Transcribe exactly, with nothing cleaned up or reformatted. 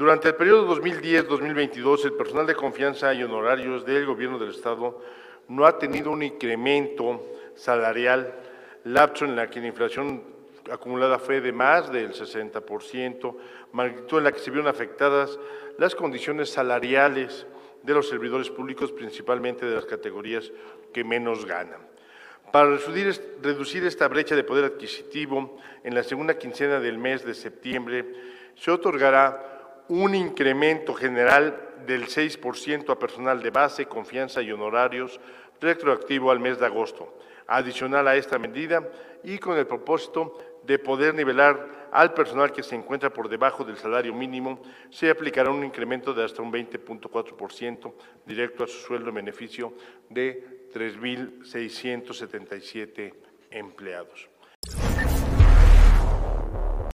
Durante el periodo dos mil diez a dos mil veintidós, el personal de confianza y honorarios del Gobierno del Estado no ha tenido un incremento salarial, lapso en la que la inflación acumulada fue de más del sesenta por ciento, magnitud en la que se vieron afectadas las condiciones salariales de los servidores públicos, principalmente de las categorías que menos ganan. Para reducir, reducir esta brecha de poder adquisitivo, en la segunda quincena del mes de septiembre se otorgará un incremento general del seis por ciento a personal de base, confianza y honorarios retroactivo al mes de agosto. Adicional a esta medida y con el propósito de poder nivelar al personal que se encuentra por debajo del salario mínimo, se aplicará un incremento de hasta un veinte punto cuatro por ciento directo a su sueldo en beneficio de tres mil seiscientos setenta y siete empleados.